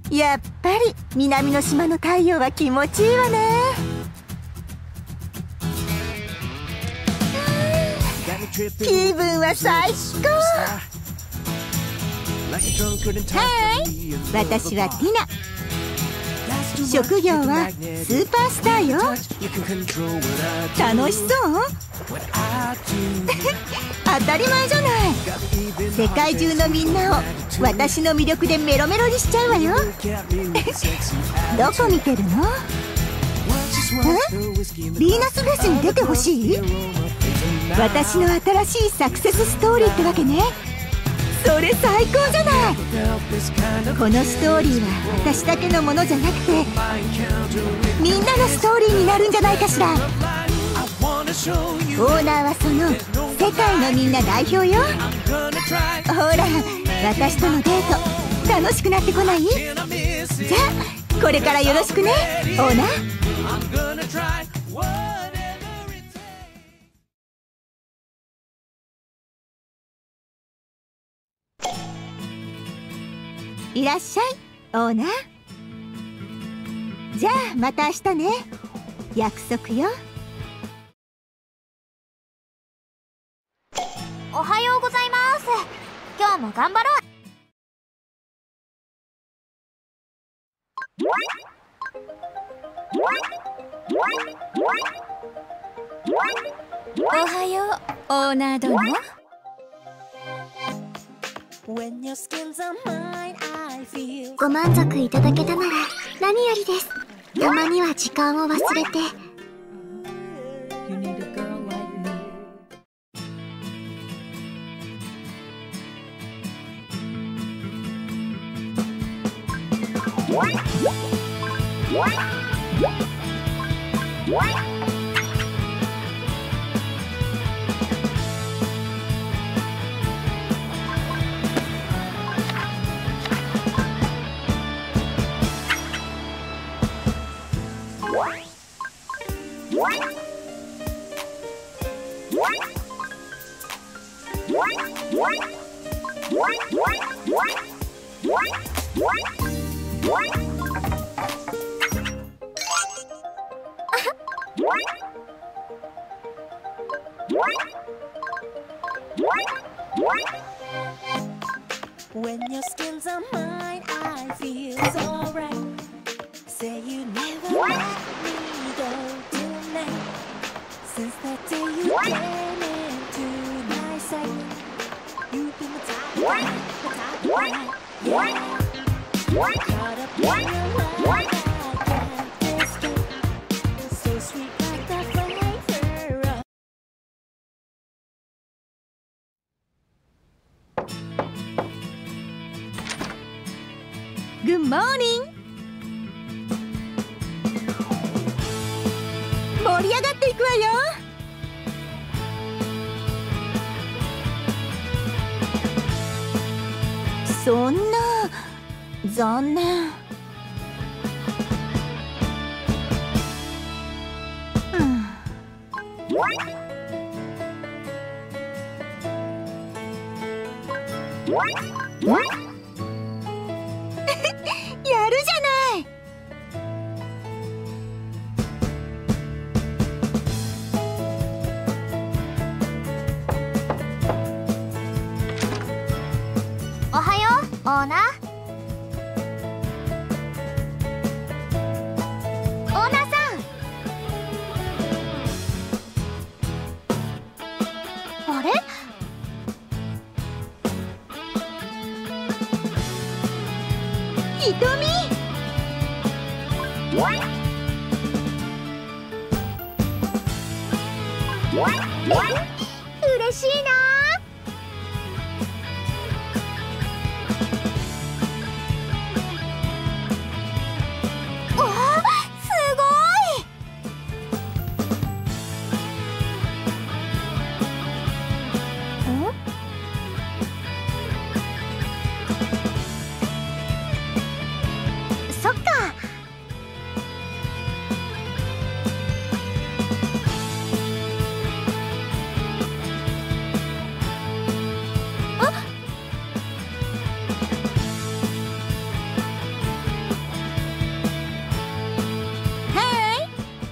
やっぱり南の島の太陽は気持ちいいわね。気分は最高。はい、私はティナ。職業はスーパースターよ。楽しそう当たり前じゃない。世界中のみんなを私の魅力でメロメロにしちゃうわよどこ見てるの？ヴィーナスフェスに出てほしい？私の新しいサクセスストーリーってわけね。それ最高じゃない。このストーリーは私だけのものじゃなくてみんなのストーリーになるんじゃないかしら。オーナーはその世界のみんな代表よ。ほら、私とのデート楽しくなってこない？じゃあこれからよろしくね、オーナー。いらっしゃい、オーナー。じゃあまた明日ね。約束よ。 おはようございます。今日も頑張ろう。 おはよう、オーナー殿。 ご満足いただけたなら何よりです。たまには時間を忘れて。 When your skins are mine, I feel so right. Say you never let me go tonight. Since that day you came into my sight, you've been the top, yeah. Caught up in your love, I can't escape. So sweet like the flavor of. Good morning。盛り上がっていくわよ。そんな残念。やるじゃない。 おはよう、オーナー。オーナーさん。あれ？ひとみ。嬉しいな。わあ、すごい。そっか。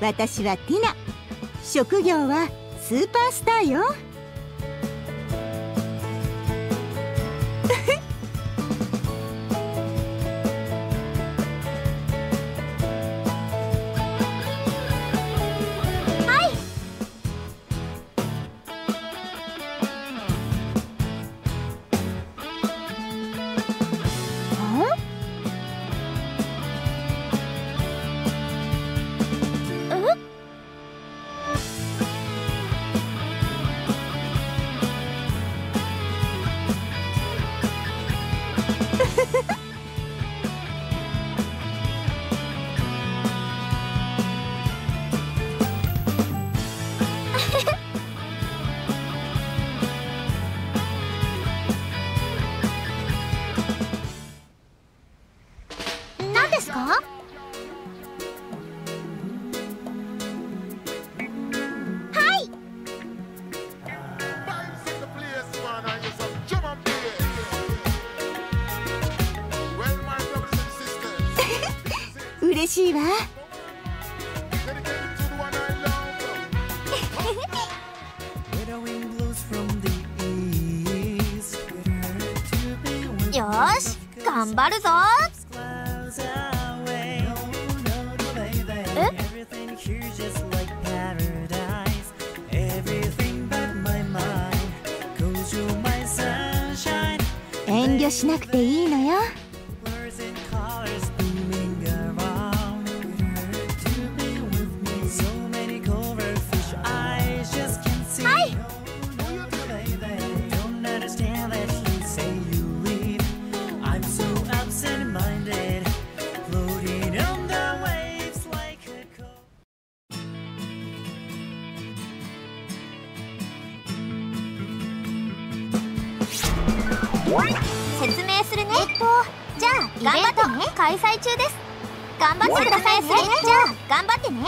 私はティナ。職業はスーパースターよ。 何ですか？はい。 嬉しいわ。 よーし、頑張るぞ。 遠慮しなくていいのよ。 説明するね。じゃあ頑張ってね。開催中です。頑張ってくださいね。じゃあ頑張ってね。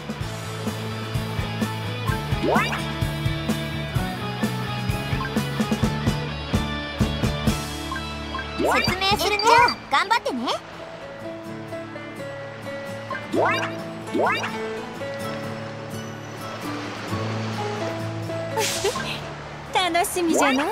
説明するね。じゃあ頑張ってね。 楽しみじゃのう。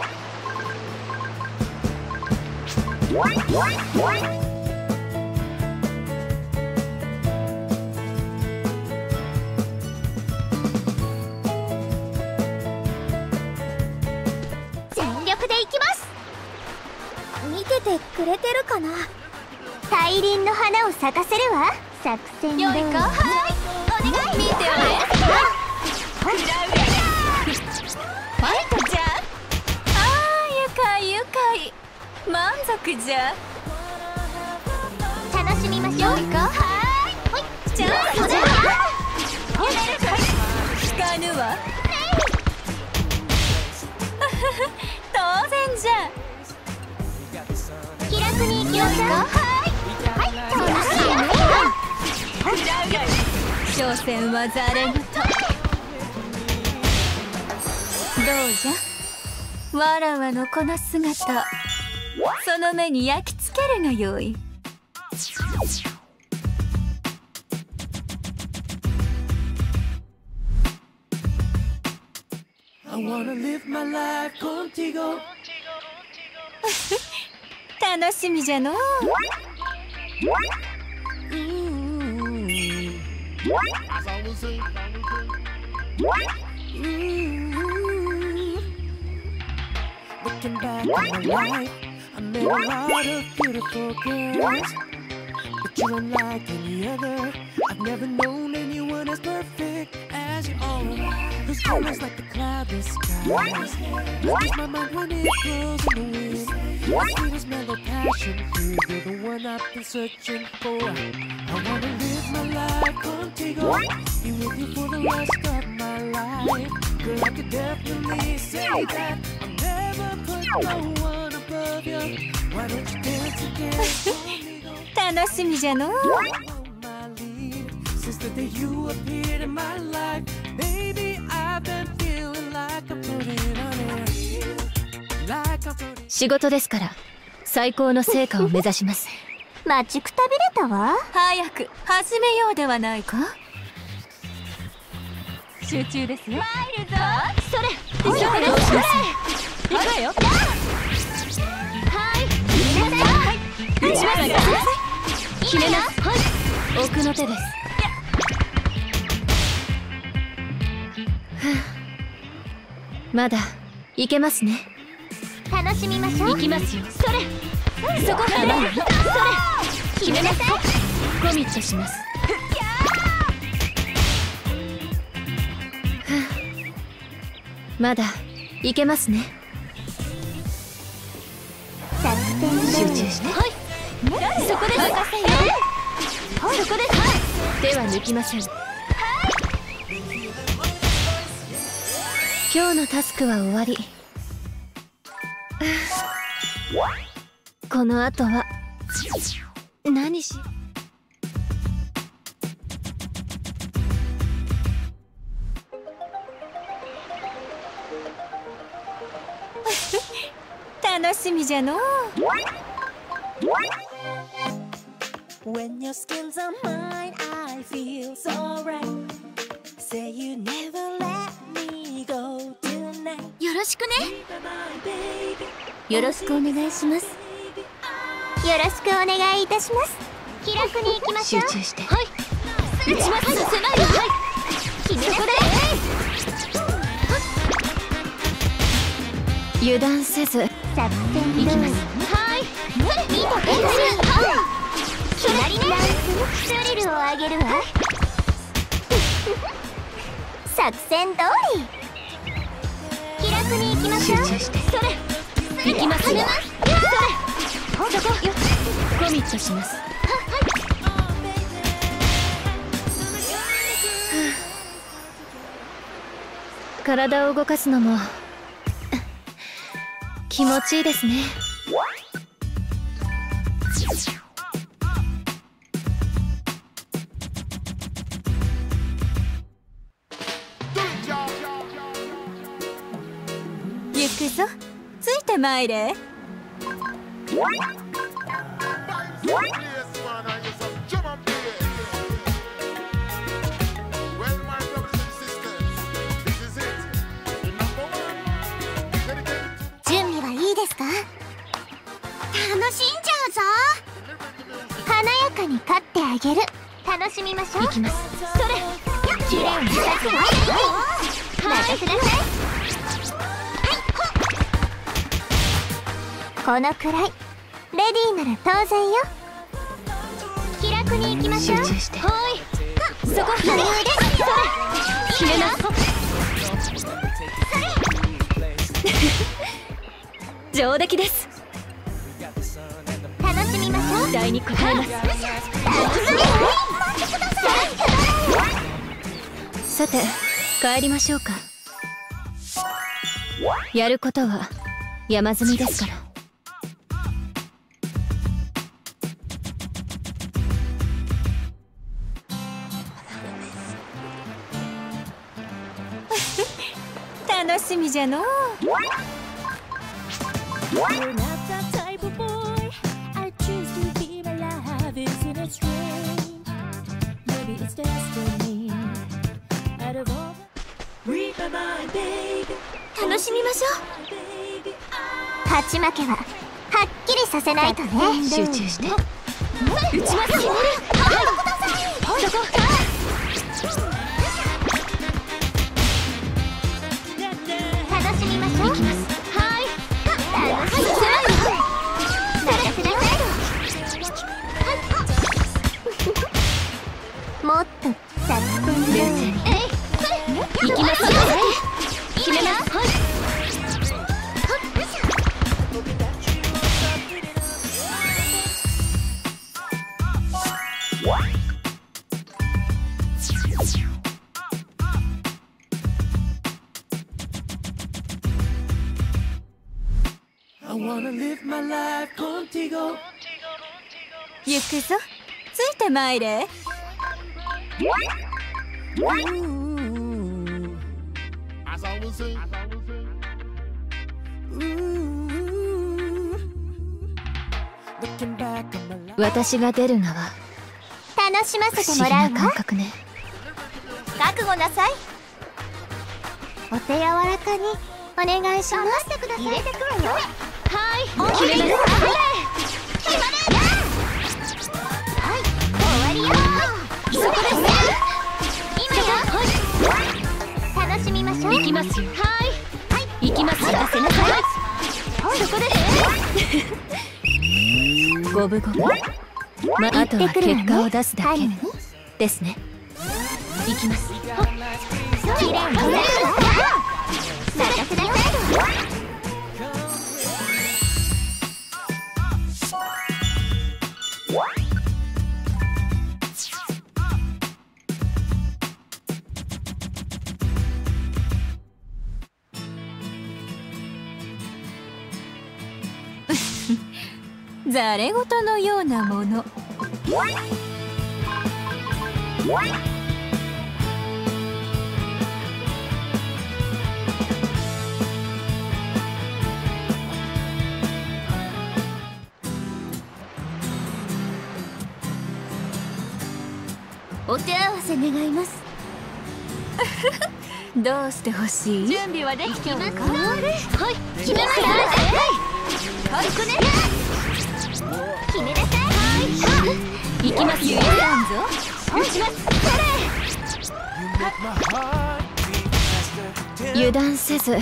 全力でいきます。見ててくれてるかな。大輪の花を咲かせるわ。作戦どう？ よいか。はい、お願い。見ておれ。ファイトじゃ。ああ、愉快愉快。満足じゃ。 楽しみましょう。 よいか。はい。じゃあそれは。聞かぬわ。当然じゃ。 気楽に行きましょう。はい、楽しいね。 所詮はざれ言。どうじゃ。わらわのこの姿、その目に焼き付けるがよい。楽しみじゃのう。 Looking back on my life, I met a lot of beautiful girls, but you're unlike any other. I've never known anyone as perfect as you are. Whose colors like the cloudless skies. Lose my mind when it blows in the wind. The sweetest mellow passion fruit, you're the one I've been searching for. I wanna live my life contigo, be with you for the rest of my life. Girl, I could definitely say that I'll never put no one above you. Why don't you dance again conmigo? 楽しみじゃのう。 Since the day you appeared in my life, baby, I've been feeling like I'm putting on it. Like I'm putting. 仕事ですから最高の成果を目指します。 待ちくたびれたわ。 早く始めようではないか。 集中ですよ。 参るぞ。それどうします？行くわよ。 はい決めなさい。 打ちますよ。決めな。はい、奥の手です。まだいけますね。 楽しみましょう。 行きますよ。 それそこ甘い。 それ決めなさい。 コミットします。まだいけますね。 作戦集中して。はい、そこです。任せよ。そこです。手は抜きません。今日のタスクは終わり。この後は何し楽しみじゃのう。 When your skins are mine, I feel so right. Say you never let me go tonight. よろしくね。 Baby, よろしくお願いします。よろしくお願いいたします。気楽に行きましょう。 集中して。はい、 打ちます。させないよ。はい決めなさい。 油断せず作戦行きます。 はい。見ててほしい。決まりね。スリルをあげるわ。作戦通り。気楽に行きましょう。 集中して。 それ行きますよ。 そこよ。 コミットします。体を動かすのも気持ちいいですね。行くぞ。ついてまいれ。 準備はいいですか？楽しんじゃうぞ。華やかに勝ってあげる。楽しみましょう。 行きます。 それ綺麗に咲くわ。任せなさい。このくらいレディーなら当然よ。気楽に行きましょう。 集中して。 はい。そこ余裕です。 決めな。上出来です。 楽しみましょう。 期待に応えます。さて帰りましょうか。やることは山積みですから。楽しみじゃのう。 you're not that type of boy. I choose to be my life. Isn't it strange? Maybe it's destiny. Out of all, read my mind, baby. 楽しみましょう。 Baby, 勝ち負けははっきりさせないとね。 集中して。 打ちますよ。楽しみましょう。 行きます。 はい。楽しみましょう。任せなさい。もっと作戦冷静に。行きますよ。決めます。はい。 I wanna live my life contigo. 行くぞ。ついてまいれ。 As I will sing. Looking back on my life. 私が出るのは楽しま不せて思議なもらうわ。 感覚ね。 覚悟なさい。 お手柔らかにお願いします。入れてくわよ。はい、決めます。決まれ。はい、終わりよ。そこですね。今よ。楽しみましょう。行きますよ。はい、行きます。任せなさい。そこです。五分五分。あとは結果を出すだけですね。行きます。きれいになるわ。任せなさい。 ざれ言のようなもの。 お手合わせ願います。 どうしてほしい？ 準備はできてますか？はい、決めました。はい、こね。決めなさい。はい、行きますよ。打ちます。 油断せず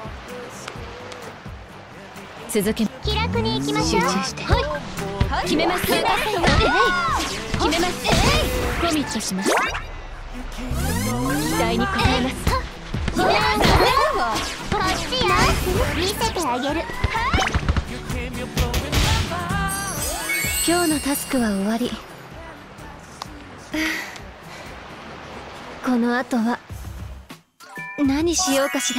続け。 気楽に行きましょう。 集中して。 はい、決めます。決めます。 コミットします。期待に応えます。 こっちよ。見せてあげる。 今日のタスクは終わり。この後は何しようかしら。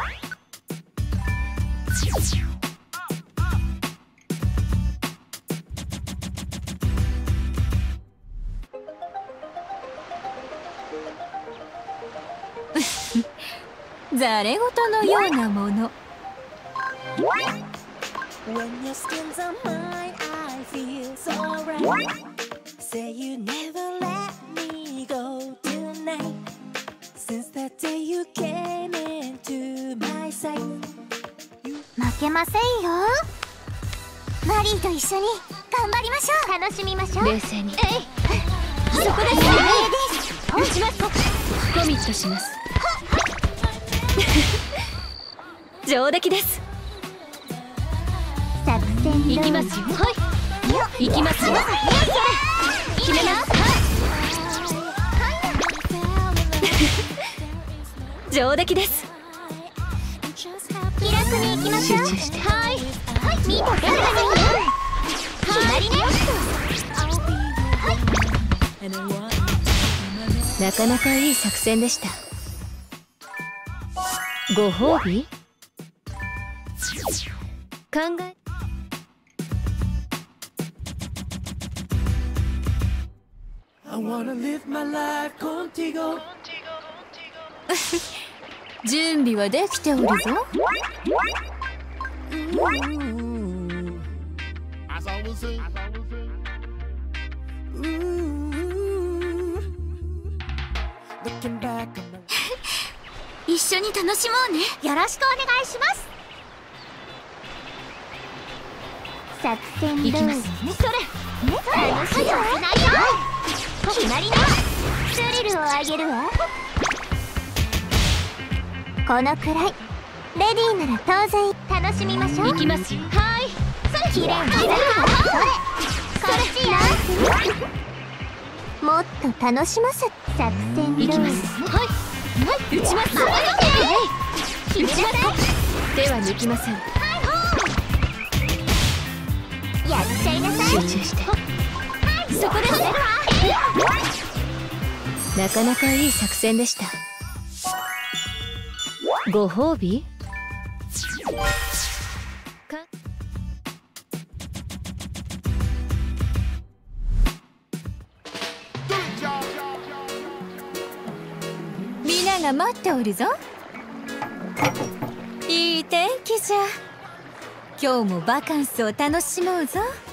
ざれ言のようなもの。 When your skin's on mine, I feel so right. Say you never let me go tonight. Since that day you came into my sight. 負けませんよ。マリーと一緒に頑張りましょう。楽しみましょう。 冷静に。 そこです。打ちます。 コミットします。上出来です。 作戦行きますよ。はい、行きますよ。 決めます。 上出来です。 気楽に行きましょう。 集中して。 はい、見てください。決まりね。 なかなかいい作戦でした。ご褒美？考え。準備はできておるぞ。 As I was saying. 一緒に楽しもうね。よろしくお願いします。作戦通りね。それ楽しいよ。決まりね。スリルをあげるわ。このくらいレディーなら当然楽しみましょう。 行きますよ。 はい、きれいにするわ。こっちよ。もっと楽しませ。作戦通り。 行きます。はい、打ちます。 決めなさい。 手は抜きません。 やっちゃいなさい。 集中して。 そこです。 なかなかいい作戦でした。ご褒美？皆が待っておるぞ。いい天気じゃ。今日もバカンスを楽しもうぞ。